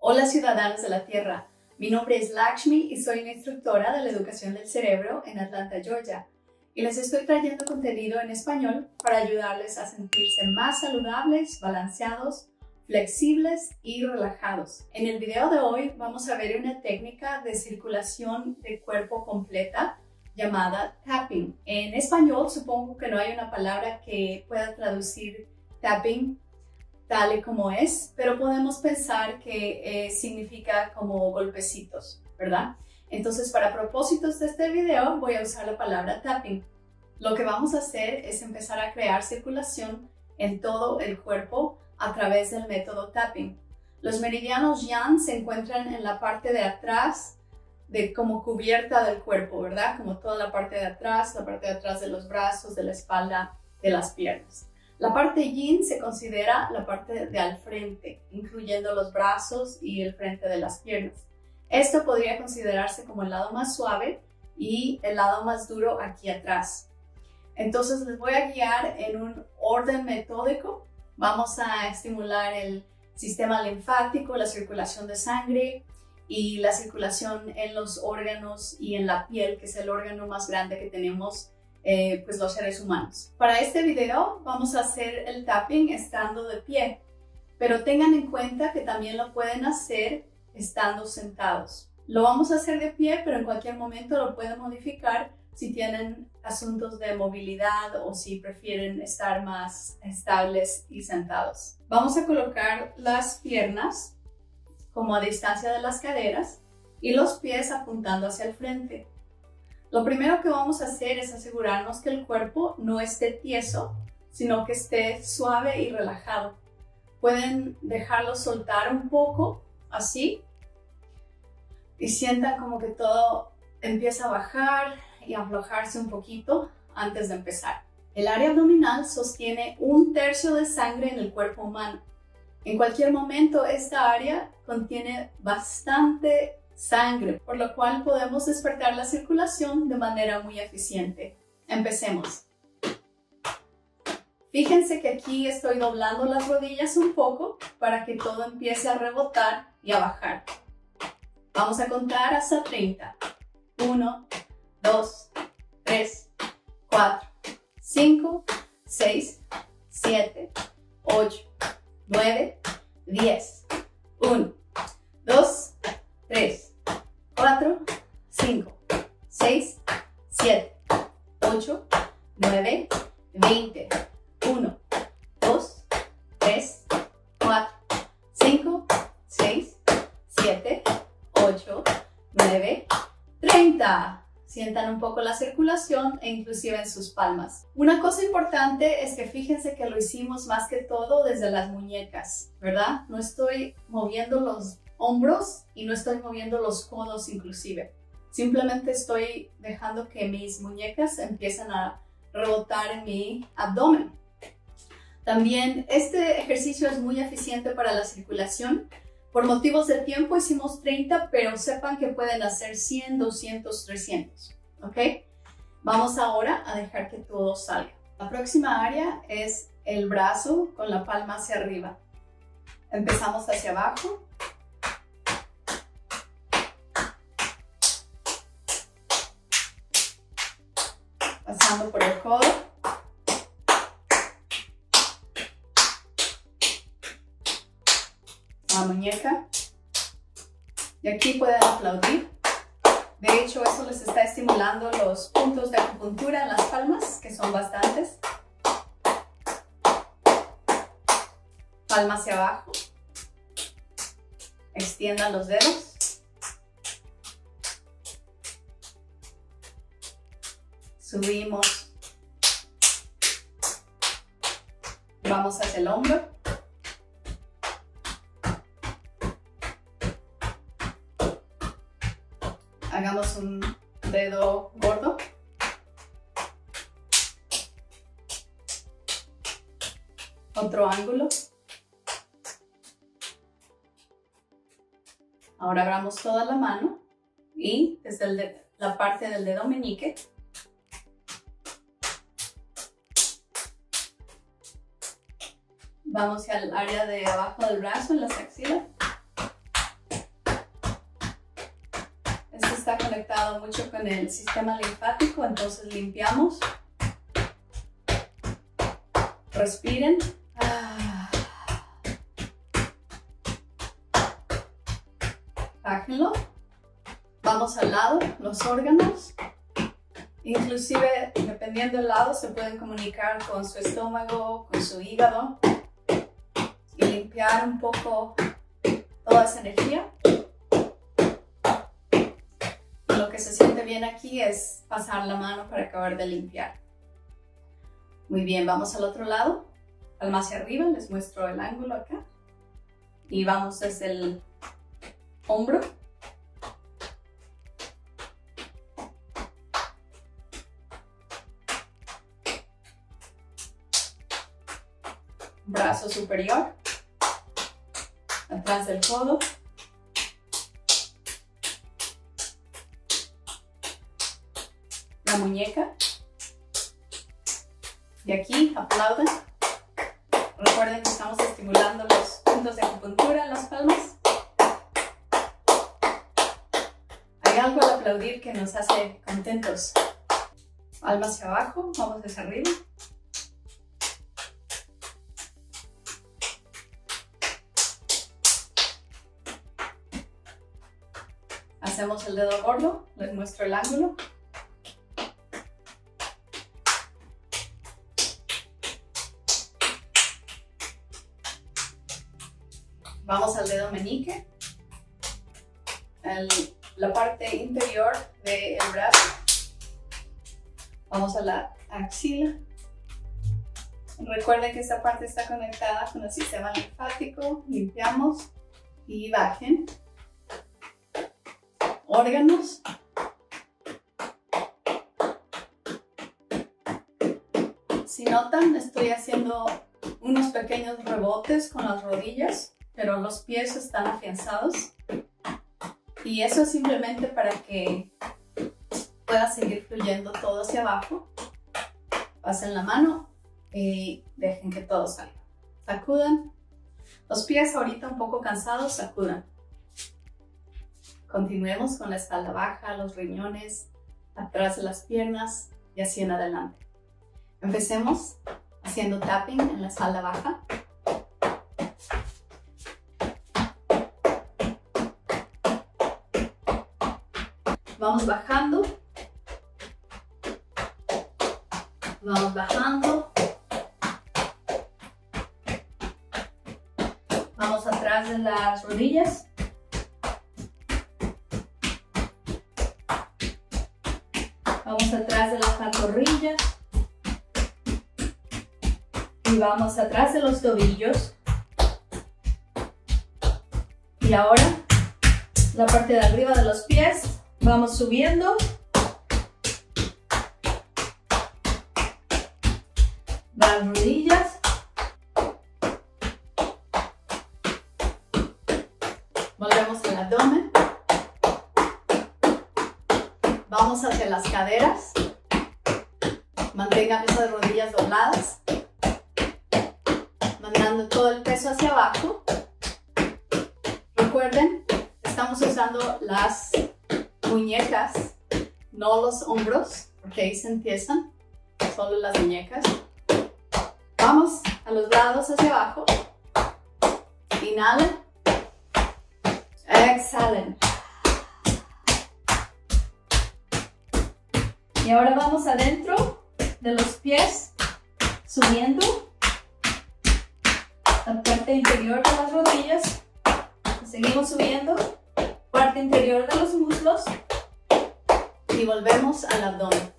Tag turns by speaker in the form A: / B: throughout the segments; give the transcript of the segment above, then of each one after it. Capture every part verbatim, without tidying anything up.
A: Hola ciudadanos de la Tierra, mi nombre es Lakshmi y soy una instructora de la educación del cerebro en Atlanta, Georgia. Y les estoy trayendo contenido en español para ayudarles a sentirse más saludables, balanceados, flexibles y relajados. En el video de hoy vamos a ver una técnica de circulación de cuerpo completa llamada tapping. En español supongo que no hay una palabra que pueda traducir tapping tal y como es, pero podemos pensar que eh, significa como golpecitos, ¿verdad? Entonces, para propósitos de este video voy a usar la palabra tapping. Lo que vamos a hacer es empezar a crear circulación en todo el cuerpo a través del método tapping. Los meridianos yang se encuentran en la parte de atrás, de como cubierta del cuerpo, ¿verdad? Como toda la parte de atrás, la parte de atrás de los brazos, de la espalda, de las piernas. La parte yin se considera la parte de al frente, incluyendo los brazos y el frente de las piernas. Esto podría considerarse como el lado más suave y el lado más duro aquí atrás. Entonces les voy a guiar en un orden metódico. Vamos a estimular el sistema linfático, la circulación de sangre y la circulación en los órganos y en la piel, que es el órgano más grande que tenemos Eh, pues los seres humanos. Para este video vamos a hacer el tapping estando de pie, pero tengan en cuenta que también lo pueden hacer estando sentados. Lo vamos a hacer de pie, pero en cualquier momento lo pueden modificar si tienen asuntos de movilidad o si prefieren estar más estables y sentados. Vamos a colocar las piernas como a distancia de las caderas y los pies apuntando hacia el frente. Lo primero que vamos a hacer es asegurarnos que el cuerpo no esté tieso, sino que esté suave y relajado. Pueden dejarlo soltar un poco, así, y sientan como que todo empieza a bajar y a aflojarse un poquito antes de empezar. El área abdominal sostiene un tercio de sangre en el cuerpo humano. En cualquier momento esta área contiene bastante sangre, por lo cual podemos despertar la circulación de manera muy eficiente. Empecemos. Fíjense que aquí estoy doblando las rodillas un poco para que todo empiece a rebotar y a bajar. Vamos a contar hasta treinta. uno, dos, tres, cuatro, cinco, seis, siete, ocho, nueve, diez. uno, dos, tres, cuatro, cinco, seis, siete, ocho, nueve, veinte. uno, dos, tres, cuatro, cinco, seis, siete, ocho, nueve, treinta. Sientan un poco la circulación e inclusive en sus palmas. Una cosa importante es que fíjense que lo hicimos más que todo desde las muñecas, ¿verdad? No estoy moviendo los hombros y no estoy moviendo los codos inclusive. Simplemente estoy dejando que mis muñecas empiecen a rebotar en mi abdomen. También este ejercicio es muy eficiente para la circulación. Por motivos de tiempo hicimos treinta, pero sepan que pueden hacer cien, doscientos, trescientos. ¿Ok? Vamos ahora a dejar que todo salga. La próxima área es el brazo con la palma hacia arriba. Empezamos hacia abajo. Pasando por el codo. La muñeca. Y aquí pueden aplaudir. De hecho, eso les está estimulando los puntos de acupuntura en las palmas, que son bastantes. Palma hacia abajo. Extiendan los dedos. Subimos. Vamos hacia el hombro. Hagamos un dedo gordo. Otro ángulo. Ahora abramos toda la mano y desde el de, la parte del dedo meñique vamos al área de abajo del brazo, en las axilas. conectado mucho con el sistema linfático, entonces limpiamos. Respiren. Ah. Bájenlo. Vamos al lado, los órganos. Inclusive, dependiendo del lado, se pueden comunicar con su estómago, con su hígado y limpiar un poco toda esa energía. Lo que se siente bien aquí es pasar la mano para acabar de limpiar. Muy bien, vamos al otro lado, palma hacia arriba, les muestro el ángulo acá. Y vamos desde el hombro. Brazo superior, atrás del codo. La muñeca. Y aquí aplauden. Recuerden que estamos estimulando los puntos de acupuntura en las palmas. Hay algo al aplaudir que nos hace contentos. Palma hacia abajo, vamos hacia arriba. Hacemos el dedo gordo, les muestro el ángulo. Vamos al dedo meñique, el, la parte interior del brazo. Vamos a la axila. Recuerden que esta parte está conectada con el sistema linfático. Limpiamos y bajen. Órganos. Si notan, estoy haciendo unos pequeños rebotes con las rodillas, pero los pies están afianzados. Y eso es simplemente para que pueda seguir fluyendo todo hacia abajo. Pasen la mano y dejen que todo salga. Sacudan. Los pies ahorita un poco cansados, sacudan. Continuemos con la espalda baja, los riñones, atrás de las piernas y así en adelante. Empecemos haciendo tapping en la espalda baja. Vamos bajando. Vamos bajando. Vamos atrás de las rodillas. Vamos atrás de las pantorrillas. Y vamos atrás de los tobillos. Y ahora, la parte de arriba de los pies. Vamos subiendo. Las rodillas. Volvemos al abdomen. Vamos hacia las caderas. Mantengan esas rodillas dobladas. Mandando todo el peso hacia abajo. Recuerden, estamos usando las muñecas, no los hombros, porque ahí se empiezan, solo las muñecas. Vamos a los lados hacia abajo. Inhalen. Exhalen. Y ahora vamos adentro de los pies, subiendo la parte interior de las rodillas. Seguimos subiendo, parte interior de los muslos y volvemos al abdomen.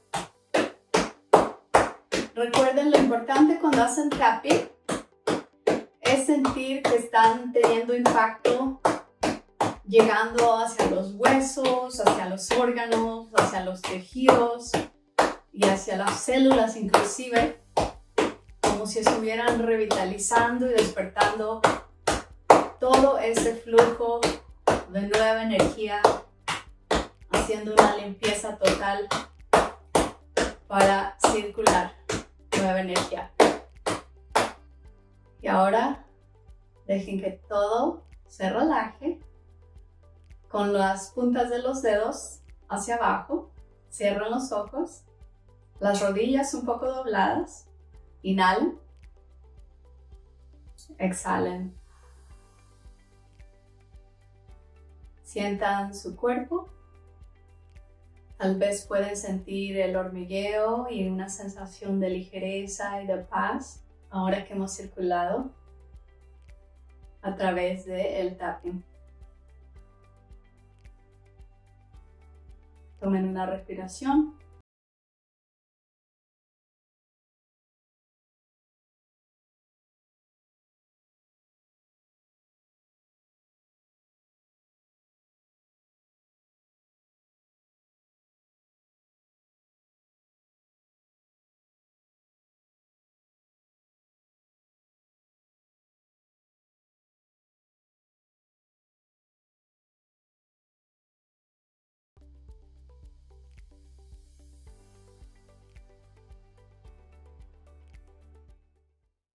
A: Recuerden, lo importante cuando hacen tapping es sentir que están teniendo impacto llegando hacia los huesos, hacia los órganos, hacia los tejidos y hacia las células inclusive, como si estuvieran revitalizando y despertando todo ese flujo de nueva energía, haciendo una limpieza total para circular nueva energía. Y ahora dejen que todo se relaje. Con las puntas de los dedos hacia abajo, cierran los ojos, las rodillas un poco dobladas, inhalen, exhalen. Sientan su cuerpo, tal vez pueden sentir el hormigueo y una sensación de ligereza y de paz ahora que hemos circulado a través del tapping. Tomen una respiración.